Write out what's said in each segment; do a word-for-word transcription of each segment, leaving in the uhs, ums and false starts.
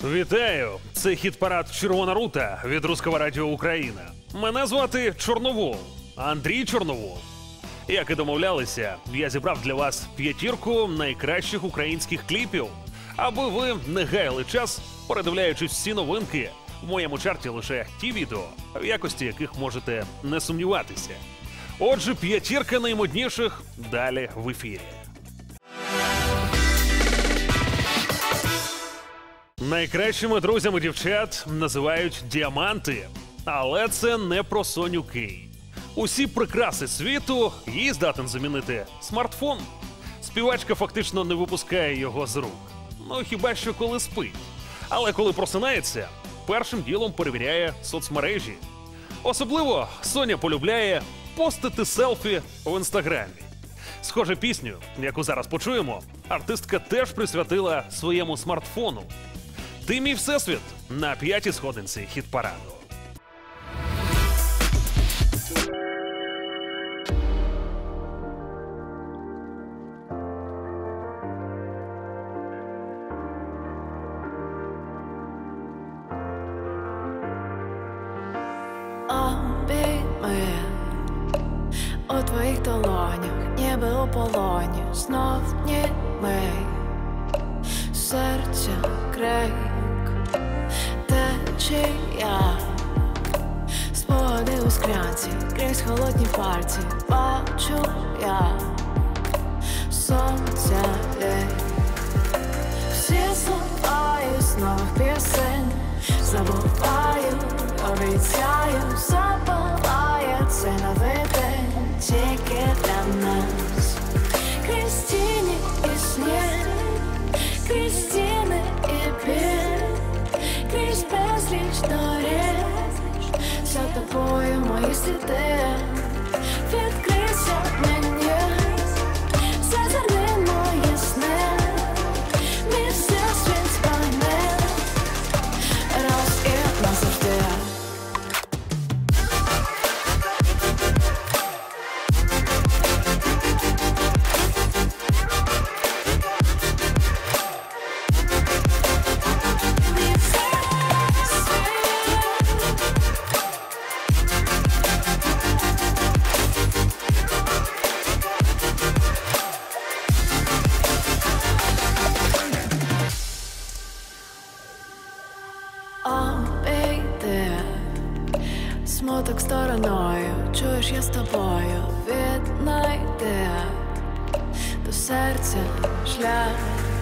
Вітаю! Це хіт-парад «Червона рута» від Руського радіо Україна. Мене звати Чорновол, Андрій Чорновол. Як і домовлялися, я зібрав для вас п'ятірку найкращих українських кліпів, аби ви не гаяли час, передивляючись всі новинки. В моєму чарті лише ті відео, в якості яких можете не сумніватися. Отже, п'ятірка наймодніших далі в ефірі. Найкращими друзями дівчат називають діаманти. Але це не про Соню Кей. Усі прикраси світу їй здатен замінити смартфон. Співачка фактично не випускає його з рук. Ну, хіба що коли спить. Але коли просинається, першим ділом перевіряє соцмережі. Особливо Соня полюбляє постити селфі в інстаграмі. Схоже, пісню, яку зараз почуємо, артистка теж присвятила своєму смартфону. «Ти мій всесвіт» на п'ятій сходинці хіт-параду. Обійми у твоїх долонях, ніби у полоні, знов німий серця крик, течія, спогади у склянці, крізь холодні пальці, бачу я сонця лік. Всі слова із нових пісень забуваю, обіцяю, запалає цей новий день тільки для нас. Крізь тіні і сніг, крізь стіни і біль, крізь безліч доріг, за тобою мої сліди. Відкрийся мені, зазирни мої сни, мій всесвіт спане раз і назавжди. Обійди смуток стороною, чуєш, я з тобою, віднайди до серця шлях.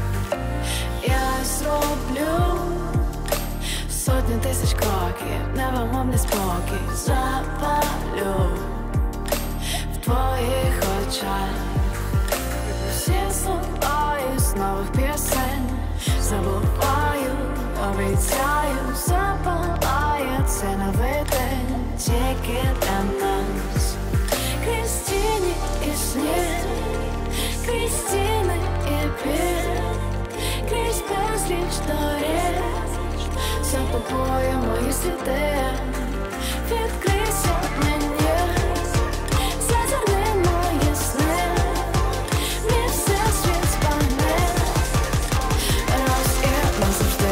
Я зроблю сотні тисяч кроків, невимовний спокій запалю в твоїх очах. Всі слова із нових пісень забуваю, обіцяю, запалає цей новий день тільки для нас. Крізь тіні і сніг, крізь стіни і біль, крізь безліч доріг, за тобою мої сліди. Відкрийся мені, зазирни мої сни, мій всесвіт спане раз і назавжди.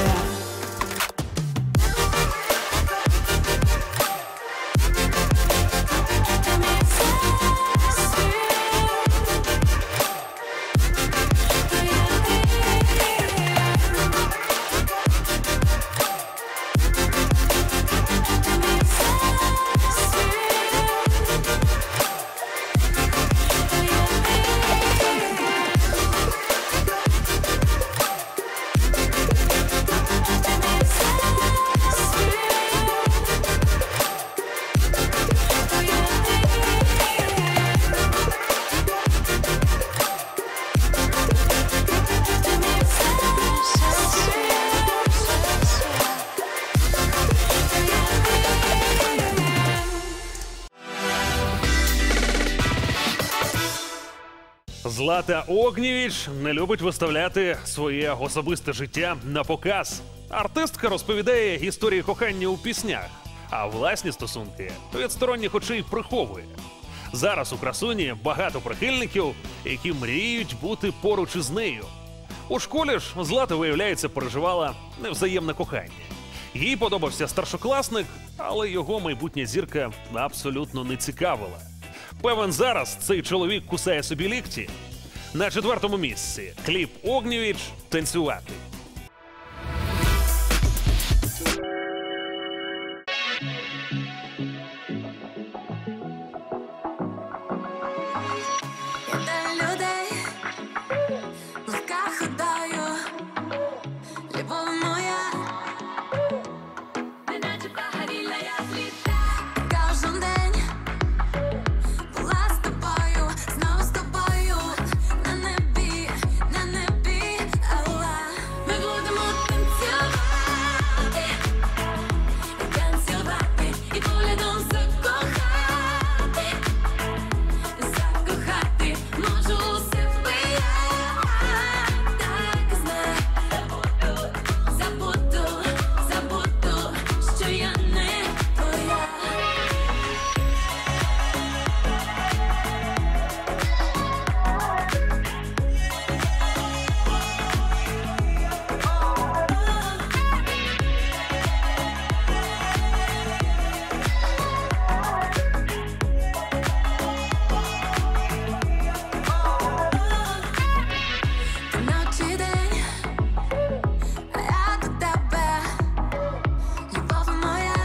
Злата Огнєвіч не любить виставляти своє особисте життя на показ. Артистка розповідає історії кохання у піснях, а власні стосунки від сторонніх очей приховує. Зараз у красуні багато прихильників, які мріють бути поруч із нею. У школі ж Злата, виявляється, переживала невзаємне кохання. Їй подобався старшокласник, але його майбутня зірка абсолютно не цікавила. Певен, зараз цей чоловік кусає собі лікті. На четвертому місці кліп «Огнєвіч» «Танцювати». Я до людей легка ходаю, любов моя, неначе погоріла я зліта. Кожен день була з тобою, знов з тобою, на небі, на небі, алла. Ми будемо танцювати, танцювати і поглядом закохати. Закохати можу себе я, так знай. Забуду, забуду, що я не твоя. Ночі день, а я до тебе, любов моя,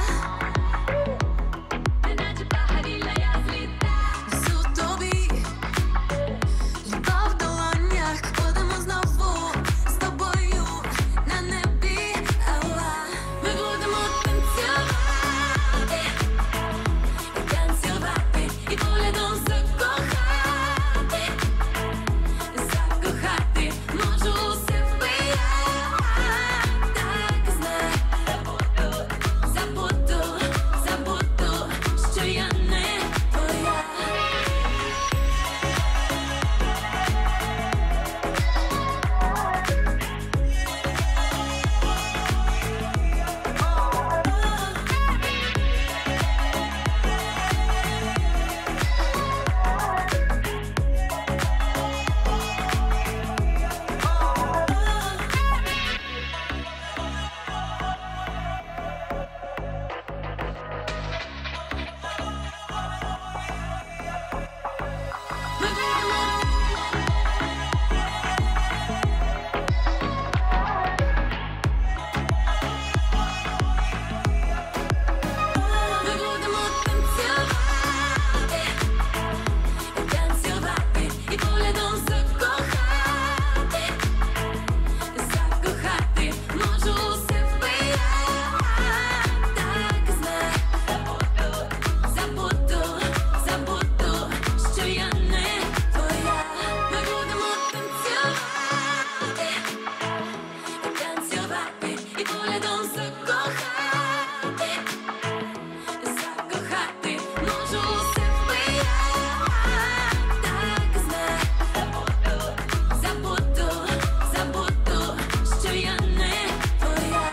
неначе погоріла я зліта. Несу тобі любов в долонях, будемо знову з тобою на небі, алла. Ми будемо танцювати, танцювати і поглядом закохати. Закохати можу себе я, так знай. Забуду, забуду, що я не твоя. Ми будемо танцювати, танцювати і поглядом закохати. Закохати можу себе я, так знай. Забуду, забуду, що я не твоя. Ми будемо танцювати, танцювати і поглядом закохати. Закохати можу себе я, так знай. Забуду, забуду, що я не твоя.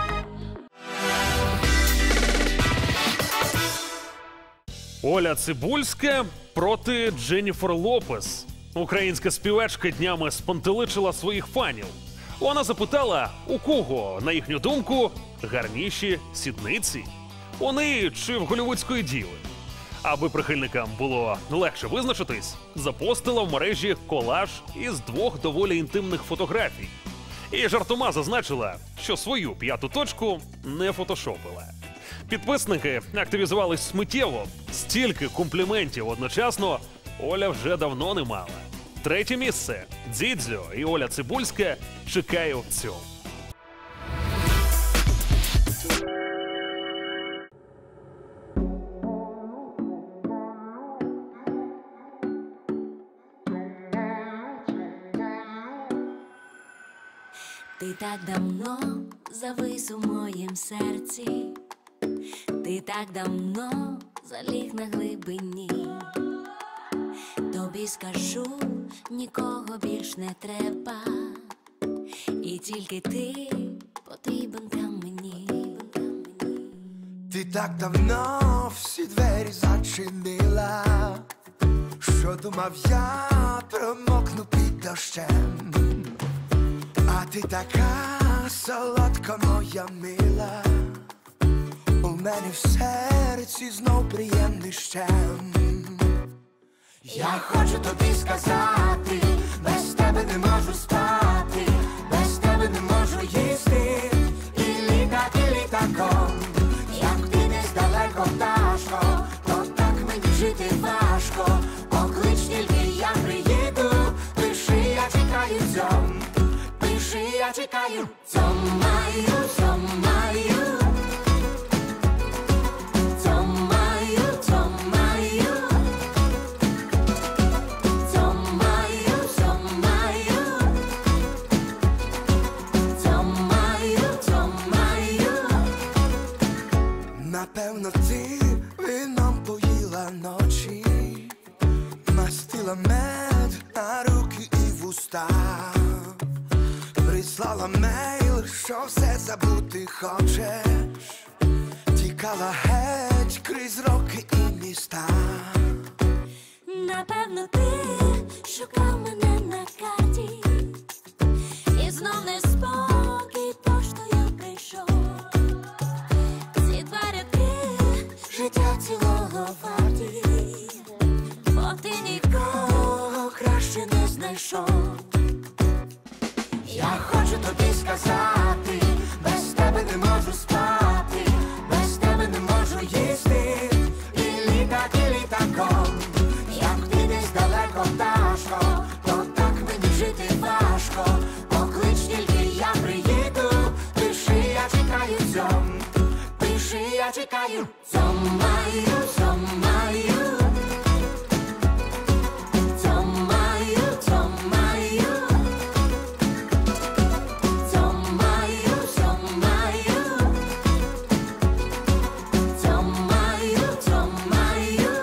Оля Цибульська проти Дженніфер Лопес. Українська співачка днями спантеличила своїх фанів. Вона запитала, у кого, на їхню думку, гарніші сідниці. У неї чи в голлівудської діви. Аби прихильникам було легше визначитись, запостила в мережі колаж із двох доволі інтимних фотографій. І жартома зазначила, що свою п'яту точку не фотошопила. Підписники активізувались миттєво. Стільки компліментів одночасно Оля вже давно не мала. Третє місце – Дзідзьо і Оля Цибульська «Чекаю в цьому». Ти так давно завис у моїм серці, ти так давно заліг на глибині. Тобі скажу, нікого більш не треба, і тільки ти потрібен там мені. Ти так давно всі двері зачинила, що думав я промокну під дощем. А ти така солодка, моя мила, у мене в серці знов приємний щем. Я хочу тобі сказати, без тебе не можу спати, без тебе не можу їсти і літати літаком. Як ти десь далеко, пташко, то так мені жити важко. Поклич тільки, я приїду, пиши, я чекаю цьом, пиши, я чекаю цьом маю, цьом маю. Напевно, ти вином поїла ночі, мастила мед на руки і вуста, прислала мейл, що все забути хочеш, тікала геть крізь роки і міста. Напевно, ти шукав мене на карті, і знов неспокій поштою прийшов. Життя цілого варті, бо ти нікого краще не знайшов. Я хочу тобі сказати, без тебе не можу спати, без тебе не можу їсти і літати літаком. Як ти десь далеко, пташко, то так мені жити важко. Поклич тільки, я приїду, пиши, я чекаю цьом, пиши, я чекаю цьом маю, цьом маю. Цьом маю, цьом маю. Цьом маю, цьом маю. Цьом маю, цьом маю.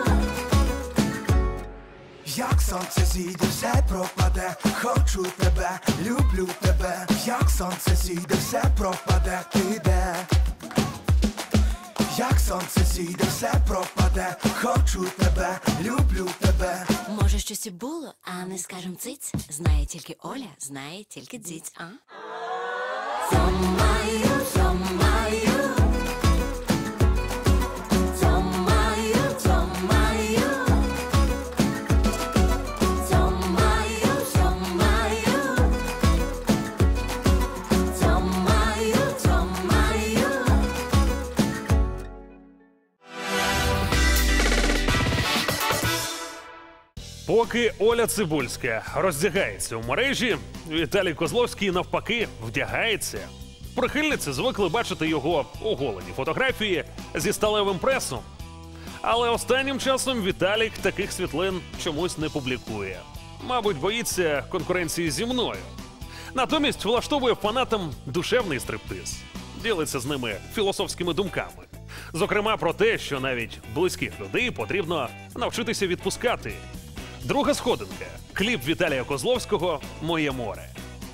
Як сонце зійде, все пропаде, хочу тебе, люблю тебе. Як сонце зійде, все пропаде, ти де? Як сонце зійде, все пропаде, хочу тебе, люблю тебе. Може, щось і було, а не скажем циць. Знає тільки Оля, знає тільки дзіць, а? Цьом маю, цьом маю. Цьом маю, цьом маю. Цьом маю, цьом маю. Цьом маю, цьом маю. Поки Оля Цибульська роздягається у мережі, Віталій Козловський навпаки вдягається. Прихильниці звикли бачити його оголені фотографії зі сталевим пресом. Але останнім часом Віталік таких світлин чомусь не публікує. Мабуть, боїться конкуренції зі мною. Натомість влаштовує фанатам душевний стриптиз. Ділиться з ними філософськими думками. Зокрема, про те, що навіть близьких людей потрібно навчитися відпускати. Друга сходинка. Кліп Віталія Козловського «Моє море».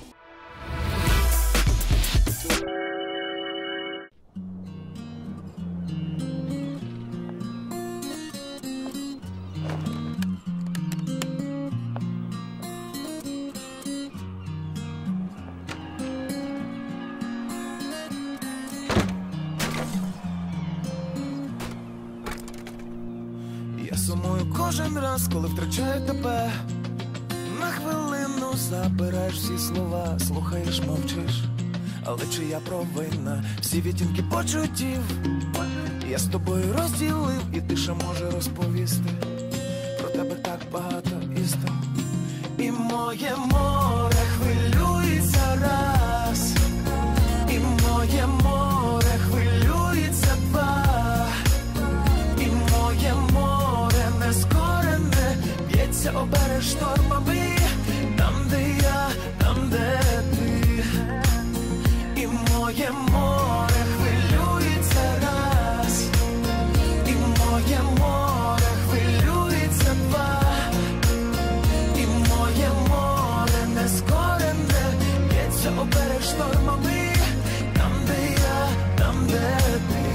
Я сумую кожен раз, коли втрачаю тебе. На хвилину забираєш всі слова, слухаєш, мовчиш. Але чия провина, всі відтінки почуттів я з тобою розділив, і тиша може розповісти про тебе так багато істин. І моє море хвилюється раз, і моє море хвилюється два, і моє море нескорене б'ється об берег штормами, там, де я, там, де ти. І моє море хвилюється раз, і моє море хвилюється два, і моє море нескорене б'ється об берег штормами, там, де я, там, де ти.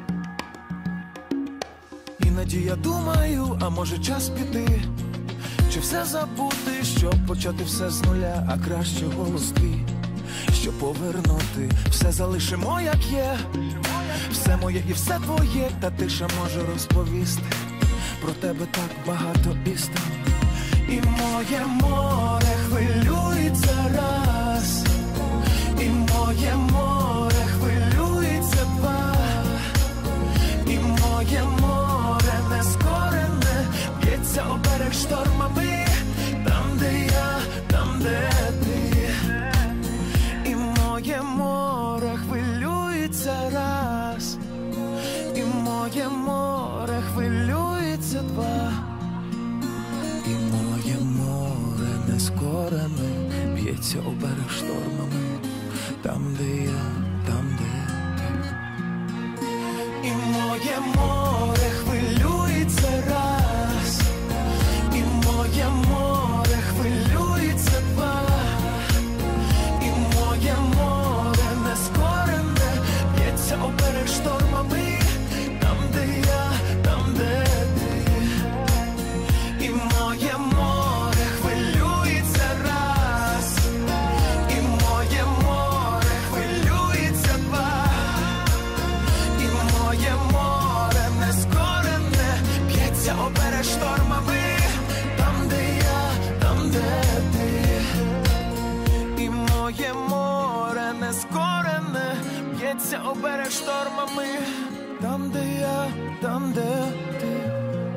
Іноді я думаю, а може час піти, Краще все забути, щоб почати все з нуля, а краще голос твій, щоб повернути. Все залишимо як є, все моє і все твоє, та тиша може розповісти про тебе так багато істин. І моє море хвилюється раз, і моє море хвилюється два, і моє море нескорене б'ється о берег штормами, там, де я, там, де ти. І моє море хвилюється раз, і моє море хвилюється два, і моє море нескорене б'ється о берег штормами, там, де я, там, де ти. І моє море хвилюється раз, і моє море хвилюється два, і моє море нескорене б'ється о берег штормами, там, де я, там, де ти. І моє море хвилюється раз, і моє море хвилюється два, і моє море нескорене б'ється о берег штормами, там, де я, там, де ти. І моє море нескорене б'ється о берег штормами, там, де я, там, де ти.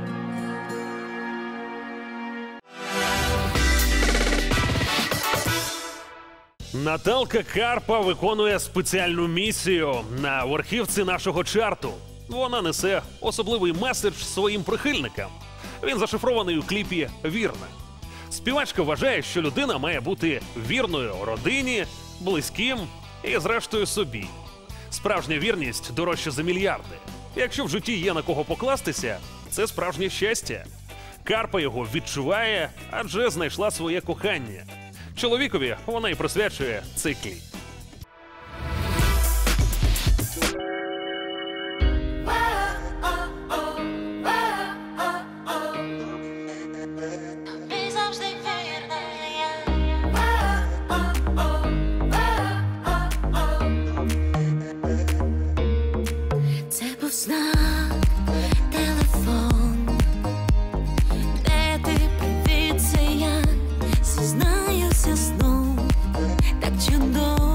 Наталка Карпа виконує спеціальну місію на верхівці нашого чарту. Вона несе особливий меседж своїм прихильникам. Він зашифрований у кліпі «Вірна». Співачка вважає, що людина має бути вірною родині, близьким і, зрештою, собі. Справжня вірність дорожча за мільярди. Якщо в житті є на кого покластися, це справжнє щастя. Карпа його відчуває, адже знайшла своє кохання. Чоловікові вона й присвячує цей кліп. Це був знак, телефон, де ти, привіт, це я, зізнаюся знов, так чудово.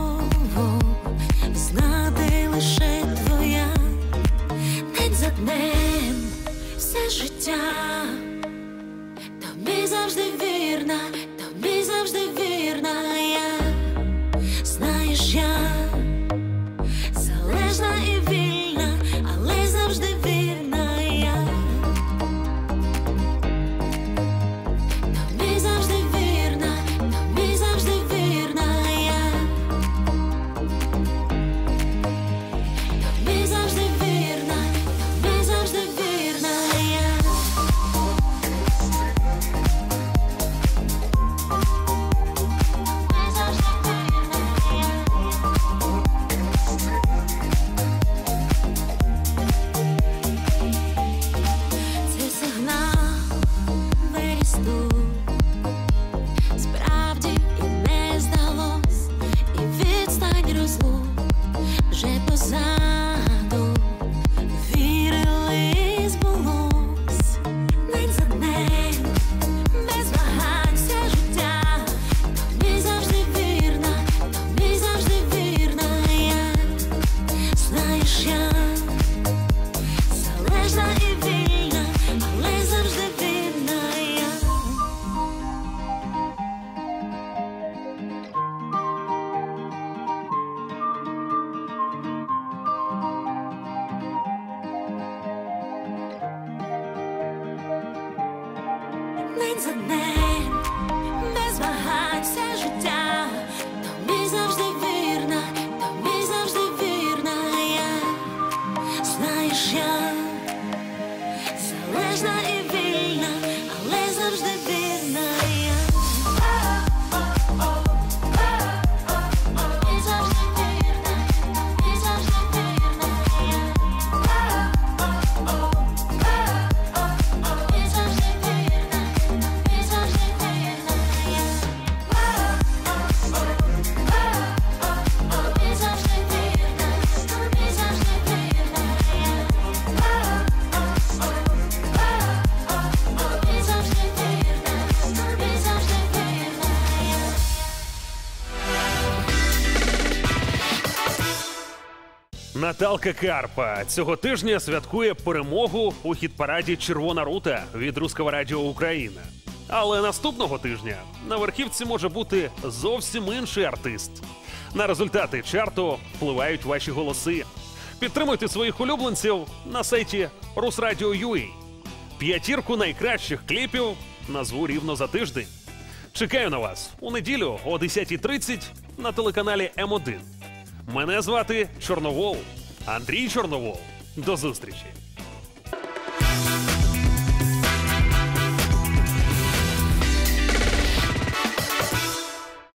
Наталка Карпа цього тижня святкує перемогу у хіт-параді «Червона рута» від Руського радіо Україна. Але наступного тижня на верхівці може бути зовсім інший артист. На результати чарту впливають ваші голоси. Підтримуйте своїх улюбленців на сайті Русрадіо точка ю а. П'ятірку найкращих кліпів назву рівно за тиждень. Чекаю на вас у неділю о десятій тридцять на телеканалі М один. Мене звати Чорновол, Андрій Чорновол. До зустрічі!